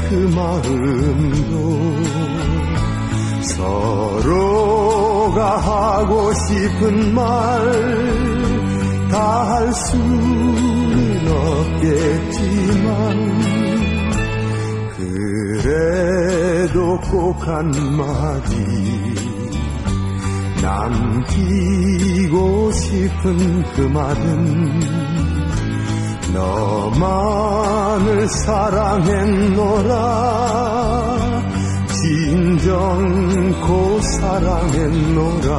그 마음도 서로가 하고 싶은 말 다 할 수는 없겠지만 그래도 꼭 한마디 남기고 싶은 그 말은 너만을 사랑했노라 진정코 사랑했노라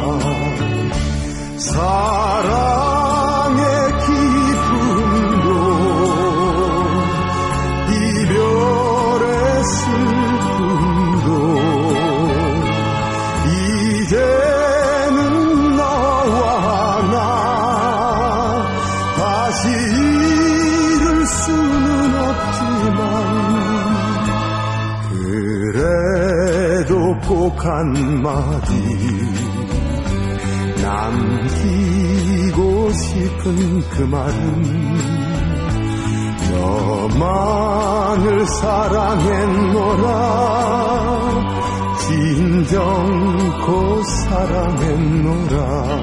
사랑의 기쁨도 이별의 슬픔도 이제는 너와 나 다시 이룰 수는 없지만 그래도 꼭 한마디 남기고 싶은 그 말은 너만을 사랑했노라 진정코 사랑했노라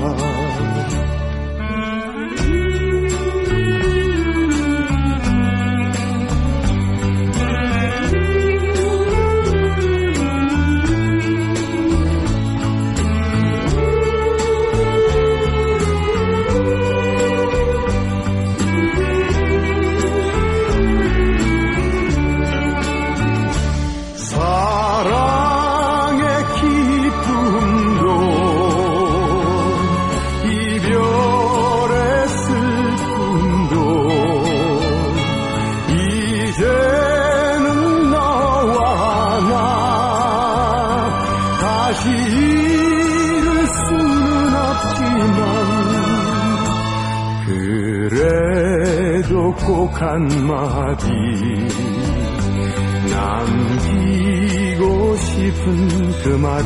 다시 이룰 수는 없지만 그래도 꼭 한마디 남기고 싶은 그 말은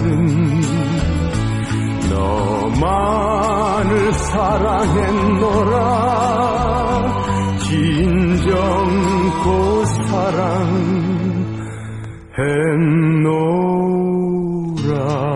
너만을 사랑했노라 진정코 사랑했노라